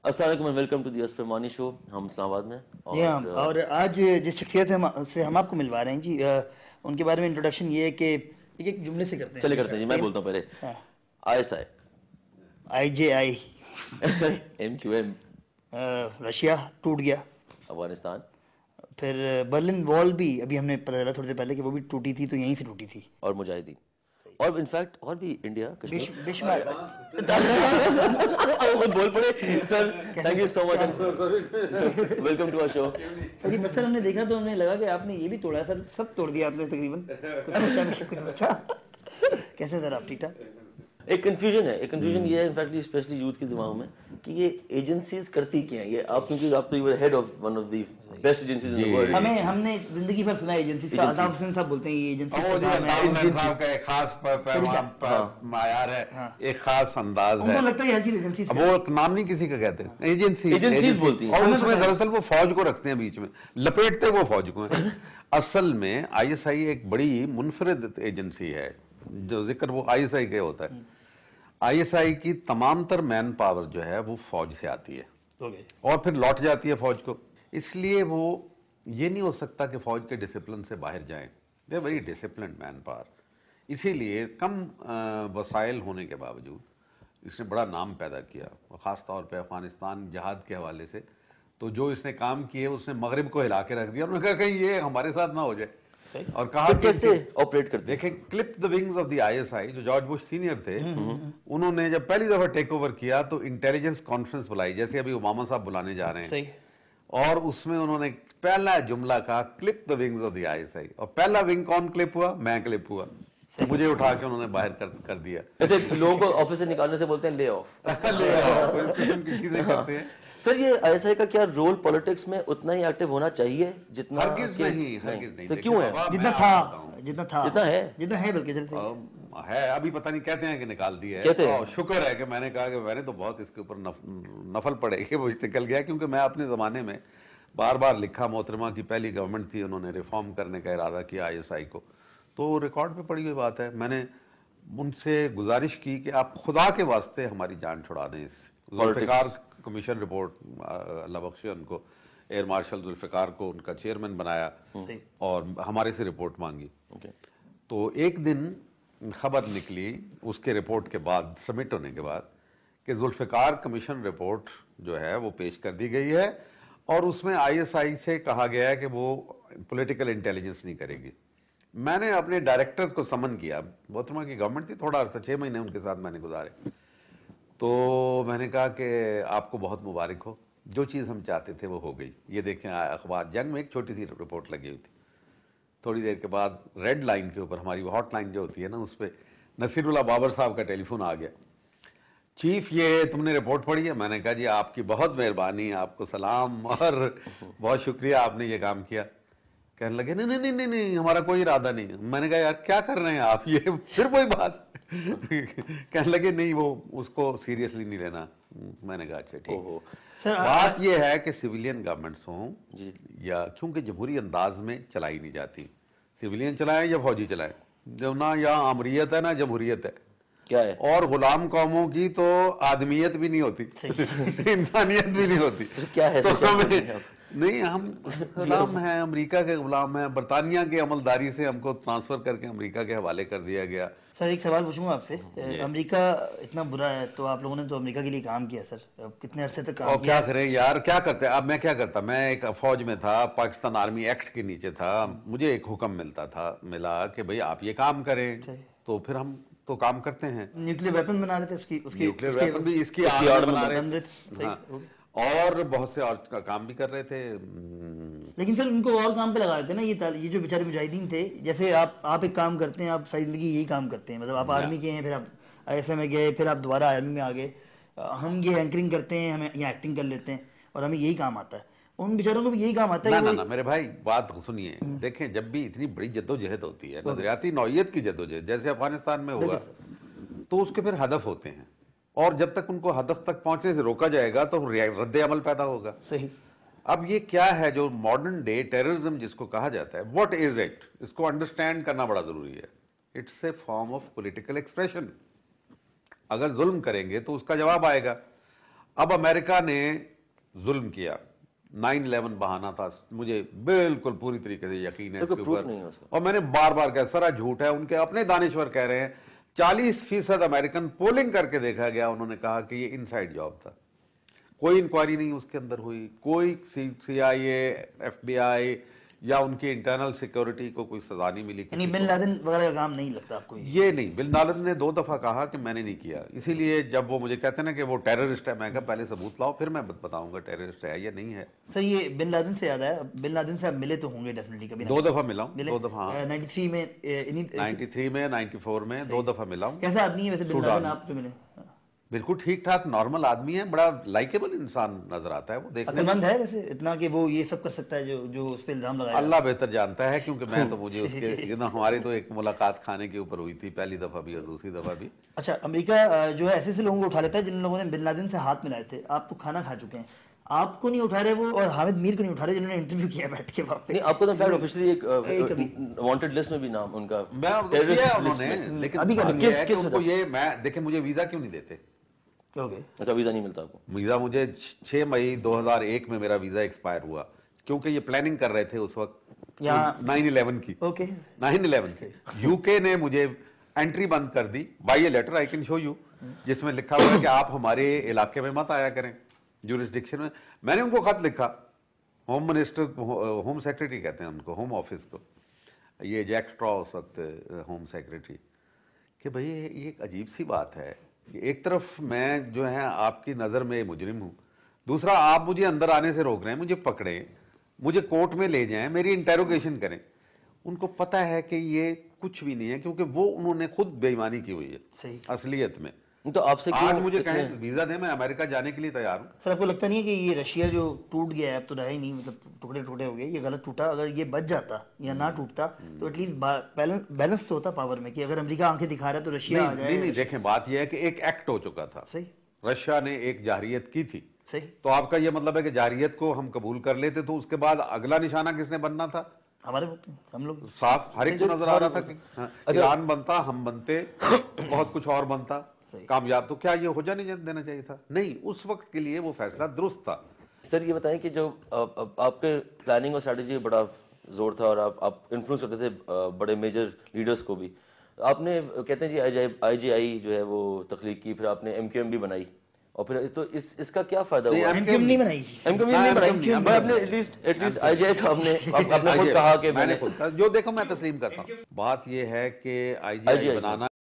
السلام علیکم and welcome to the Asfar Mani show. ہم اسلام آباد میں اور آج جس شخصیت سے ہم آپ کو ملوا رہے ہیں جی، ان کے بارے میں انٹروڈکشن یہ ہے کہ ایک جملے سے کرتے ہیں. چلے کرتے ہیں جی، میں بولتا ہوں پہلے. ISI IJI MQM رشیا ٹوٹ گیا، افغانستان، پھر برلن وال بھی ابھی ہم نے پتہ چلا تھوڑی دیر پہلے کہ وہ بھی ٹوٹی تھی، تو یہیں سے ٹوٹی تھی. اور مجاہدین، اور انفیکٹ اور بھی انڈیا کشمیر. بے شمار. خود بول پڑے sir. Thank you so much, welcome to our show. Sir یہ پتھر ہم نے دیکھا تو ہمیں لگا کہ آپ نے یہ بھی توڑا ہے سر، سب توڑ دیا آپ نے تقریباً. کچھ بچا کیسے سر آپ ٹھیک؟ ایک کنفیوژن ہے، ایک کنفیوژن یہ ہے انفیکٹلی اسپیشلی یوتھ کے دماغ میں کہ یہ ایجنسیز کرتی کیا ہیں. یہ آپ کیونکہ آپ تو head of one of the best agencies in the world. ہم نے زندگی بھر سنا ہے ایجنسیز کا. عطاف حسین صاحب بولتے ہیں یہ ایجنسیز صاحب کا ایک خاص معیار ہے، ایک خاص انداز ہے. لگتا ہے ہر چیز ایجنسیز، وہ نام نہیں کسی کا کہتے ہیں، ایجنسیز بولتی ہیں. اور اس میں دراصل وہ فوج کو رکھتے ہیں بیچ میں، لپیٹتے وہ فوج کو. اصل میں ISI ایک بڑی منفرد ایجنسی ہے، جو ذکر وہ ISI کے ہوتا ہے. ISI کی تمام تر مین پاور جو ہے وہ فوج سے آتی ہے اور پھر لوٹ جاتی ہے فوج کو. اس لیے وہ یہ نہیں ہو سکتا کہ فوج کے ڈسپلن سے باہر جائیں. They very disciplined man power. اسی لیے کم وسائل ہونے کے باوجود اس نے بڑا نام پیدا کیا، خاص طور پہ افغانستان جہاد کے حوالے سے. تو جو اس نے کام کیے اس نے مغرب کو ہلا کے رکھ دیا. انہوں نے کہا کہیں یہ ہمارے ساتھ نہ ہو جائے، اور کہا کیسے آپریٹ کرتے. دیکھیں clip the wings of the ISI، جو جارج بش سینئر تھے، انہوں نے جب پہلی دفعہ ٹیک اوور کیا تو انٹیلیجنس کانفرنس بلائی، جیسے ابھی اوباما صاحب بلانے جا رہے ہیں. اور اس میں انہوں نے پہلا جملہ کہا clip the wings of the ISI. اور پہلا ونگ کون کلپ ہوا؟ میں کلپ ہوا. مجھے اٹھا کے انہوں نے باہر کر دیا. ایسے لوگوں کو آفس سے نکالنے سے بولتے ہیں لے آف. کی چیزیں کرتے ہیں. سر یہ ISI کا کیا رول پولیٹکس میں اتنا ہی ایکٹیو ہونا چاہیے جتنا؟ ہرگز نہیں. تو کیوں ہے؟ جتنا ہے بلکہ ہے ابھی پتہ نہیں، کہتے ہیں کہ نکال دیا ہے. شکر ہے کہ میں نے کہا کہ میں نے تو بہت اس کے اوپر نفل پڑے کہ وہ نکل گیا، کیونکہ میں اپنے زمانے میں بار بار لکھا. محترمہ کی پہلی گورنمنٹ تھی، انہوں نے ریفارم کرنے کا ارادہ کیا ISI کو، تو ریکارڈ پہ پڑی ہوئی بات ہے. میں نے ان سے گزارش کی کہ آپ خدا کے واسطے ہماری جان چھڑا دیں. اس ذوالفقار کمیشن رپورٹ، اللہ بخشے ان کو، ایئر مارشل ذوالفقار کو ان کا چیئرمین بنایا اور ہمارے سے رپورٹ مانگی. تو ایک دن خبر نکلی اس کے رپورٹ کے بعد، سبمٹ ہونے کے بعد، کہ ذوالفقار کمیشن رپورٹ جو ہے وہ پیش کر دی گئی ہے اور اس میں ISI سے کہا گیا ہے کہ وہ پولیٹیکل انٹیلیجنس نہیں کرے گی. میں نے اپنے ڈائریکٹر کو سمن کیا. محترمہ کی گورنمنٹ تھی، تھوڑا عرصہ 6 مہینے ان کے ساتھ میں نے گزارے. تو میں نے کہا کہ آپ کو بہت مبارک ہو، جو چیز ہم چاہتے تھے وہ ہو گئی. یہ دیکھیں اخبار جنگ میں ایک چھوٹی سی رپورٹ لگی ہوئی تھی. تھوڑی دیر کے بعد ریڈ لائن کے اوپر، ہماری ہاٹ لائن جو ہوتی ہے نا، اس پہ نصیر اللہ بابر صاحب کا ٹیلی فون آ گیا. چیف یہ تم نے رپورٹ پڑھی ہے؟ میں نے کہا جی آپ کی بہت مہربانی، آپ کو سلام اور بہت شکریہ، آپ نے یہ کام کیا. کہنے لگے نہیں نہیں نہیں نہیں ہمارا کوئی ارادہ نہیں. میں نے کہا یار کیا کر رہے ہیں آپ، یہ پھر وہی بات. کہنے لگے نہیں وہ اس کو سیریسلی نہیں لینا. میں نے کہا اچھا ٹھیک. بات یہ ہے کہ سویلین گورنمنٹس ہوں یا، کیونکہ جمہوری انداز میں چلائی نہیں جاتی. سویلین چلائیں یا فوجی چلائیں، جو نہ یہاں امریت ہے نہ جمہوریت ہے. کیا ہے؟ اور غلام قوموں کی تو آدمیت بھی نہیں ہوتی، انسانیت بھی نہیں ہوتی. کیا ہے؟ نہیں، ہم غلام ہیں، امریکہ کے غلام ہیں. برطانیہ کے عملداری سے ہم کو ٹرانسفر کر کے امریکہ کے حوالے کر دیا گیا. سر ایک سوال پوچھوں گا آپ سے. امریکہ اتنا برا ہے تو آپ لوگوں نے تو امریکہ کے لیے کام کیا سر، کتنے عرصے تک کام کیا؟ کیا کریں یار، کیا کرتے. اب میں کیا کرتا، میں ایک فوج میں تھا، پاکستان آرمی ایکٹ کے نیچے تھا. مجھے ایک حکم ملا کہ بھئی آپ یہ کام کریں، تو پھر ہم تو کام کرتے ہیں. نیوکلیر ویپن بنا رہے تھے، نیوکلیر ویپن بھی اس کی آڑ میں بنا رہے تھے، اور بہت سے اور کام بھی کر رہے تھے. لیکن سر ان کو اور کام پہ لگا دیتے نا یہ جو بیچارے مجاہدین تھے. جیسے آپ ایک کام کرتے ہیں، آپ ساری زندگی یہی کام کرتے ہیں، مطلب آپ آرمی کے ہیں، پھر آپ ISI میں گئے، پھر آپ دوبارہ آرمی میں آ گئے. ہم یہ اینکرنگ کرتے ہیں، ہمیں یہ ایکٹنگ کر لیتے ہیں، اور ہمیں یہی کام آتا ہے. ان بیچاروں کو بھی یہی کام آتا ہے. نہ میرے بھائی بات سنیے. دیکھیں جب بھی اتنی بڑی جدوجہد ہوتی ہے، نظریاتی نوعیت کی جدوجہد، جیسے افغانستان میں ہوا، تو اس کے پھر ہدف ہوتے ہیں، اور جب تک ان کو ہدف تک پہنچنے سے روکا جائے گا تو رد عمل پیدا ہوگا. صحیح. اب یہ کیا ہے جو ماڈرن ڈے ٹیررزم جس کو کہا جاتا ہے، واٹ از اٹ، اس کو انڈرسٹینڈ کرنا بڑا ضروری ہے. It's a form of political expression. اگر ظلم کریں گے تو اس کا جواب آئے گا. اب امریکہ نے ظلم کیا, 9/11 بہانا تھا, مجھے بالکل پوری طریقے سے یقین ہے اس کے اوپر, اور میں نے بار بار کہا سرا جھوٹ ہے, ان کے اپنے دانشور کہہ رہے ہیں 40% امریکن پولنگ کر کے دیکھا گیا, انہوں نے کہا کہ یہ انسائیڈ جاب تھا, کوئی انکوائری نہیں اس کے اندر ہوئی, کوئی CIA FBI یا ان کی انٹرنل سیکیورٹی کو کوئی سزا نہیں ملی. یعنی بن لادن وغیرہ کا کام نہیں لگتا آپ کو یہ نہیں, بن لادن نے 2 دفعہ کہا کہ میں نے نہیں کیا, اسی لیے جب وہ مجھے کہتے ہیں نا کہ وہ ٹیررسٹ ہے, میں کہا پہلے ثبوت لاؤ پھر میں بتاؤں گا ٹیررسٹ ہے یا نہیں ہے. سر یہ بن لادن سے یاد ہے, بن لادن سے آپ ملے تو ہوں گے ڈیفینیٹلی کبھی؟ 2 دفعہ ملا ہوں, 2 دفعہ, 93 میں 93 میں 94 میں 2 دفعہ ملا ہوں. کیسا آدمی ہے ویسے بن لادن آپ جو ملے؟ بالکل ٹھیک ٹھاک نارمل آدمی ہے, بڑا لائکیبل انسان نظر آتا ہے, وہ دیکھنے عقل مند ہے ویسے اتنا کہ وہ یہ سب کر سکتا ہے جو اس پہ الزام لگایا؟ اللہ بہتر جانتا ہے, کیونکہ میں تو مجھے اس کے ہماری تو ایک ملاقات کھانے کے اوپر ہوئی تھی, پہلی دفعہ بھی اور دوسری دفعہ بھی. اچھا, امریکہ جو ہے ایسے لوگوں کو اٹھا لیتا ہے جن لوگوں نے بن لادن سے ہاتھ ملائے تھے. آپ تو کھانا کھا چکے ہیں, آپ کو نہیں اٹھا رہے وہ, اور حامد میر کو نہیں اٹھا رہے جنہوں نے انٹرویو کیا بیٹھ کے وہاں پہ. آپ کو تو فیکٹ آفیشلی ایک وانٹڈ لسٹ میں بھی نام ان کا انہوں نے, لیکن ابھی ان کو یہ, میں دیکھیں مجھے ویزا کیوں نہیں دیتے؟ اچھا ویزا نہیں ملتا آپ کو؟ ویزا مجھے 6 مئی 2001 میں میرا ویزا ایکسپائر ہوا, کیونکہ یہ پلاننگ کر رہے تھے اس وقت 9/11 کی. 9/11 کی UK نے مجھے انٹری بند کر دی by a letter, I can show you, جس میں لکھا ہوا ہے کہ آپ ہمارے علاقے میں مت آیا کریں, جورسڈکشن میں. میں نے ان کو خط لکھا, ہوم منسٹر, ہوم سیکرٹری کہتے ہیں ان کو, ہوم آفس کو, یہ جیک اسٹرا اس وقت ہوم سیکرٹری, کہ بھئی یہ ایک عجیب سی بات ہے کہ ایک طرف میں جو ہے آپ کی نظر میں مجرم ہوں, دوسرا آپ مجھے اندر آنے سے روک رہے ہیں, مجھے پکڑیں, مجھے کورٹ میں لے جائیں, میری انٹیروگیشن کریں. ان کو پتہ ہے کہ یہ کچھ بھی نہیں ہے, کیونکہ وہ انہوں نے خود بے ایمانی کی ہوئی ہے اصلیت میں. تو آپ سے آج مجھے کہیں ویزا دیں, میں امریکہ جانے کے لیے تیار ہوں. سر آپ کو لگتا نہیں ہے کہ یہ رشیا جو ٹوٹ گیا ہے, اب تو رہا ہی نہیں, مطلب ٹکڑے ٹکڑے ہو گئے, یہ غلط ٹوٹا, اگر یہ بچ جاتا یا نہ ٹوٹتا تو ایٹ لیسٹ بیلنس تو ہوتا پاور میں, کہ اگر امریکہ آنکھیں دکھا رہا ہے تو رشیا آ جائے. نہیں, دیکھیں بات یہ ہے کہ ایک ایکٹ ہو چکا تھا, رشیا نے ایک جارحیت کی تھی, صحیح, تو آپ کا یہ مطلب ہے کہ جارحیت کو ہم قبول کر لیتے تو اس کے بعد اگلا نشانہ کس نے بننا تھا؟ ہمارے ہم لوگ صاف ہر ایک کو نظر آ رہا تھا کہ ایران بنتا, ہم بنتے, بہت کچھ اور بنتا کامیاب, تو کیا یہ ہو جانے دینا چاہیے تھا؟ نہیں, اس وقت کے لیے وہ فیصلہ درست تھا. سر یہ بتائیں کہ جو آپ کے پلاننگ اور اسٹریٹجی بڑا زور تھا اور آپ انفلوئنس کرتے تھے بڑے میجر لیڈرز کو بھی, آپ نے کہتے ہیں جی IGI جو ہے وہ تخلیق کی, پھر آپ نے MQM بھی بنائی, اور پھر تو اس کا کیا فائدہ ہوا؟ MQM نہیں بنائی, آپ نے ایٹ لیسٹ IGI تو آپ نے خود کہا کہ میں نے خود, جو دیکھو میں تسلیم کرتا ہوں, بات یہ ہے کہ IGI بنانا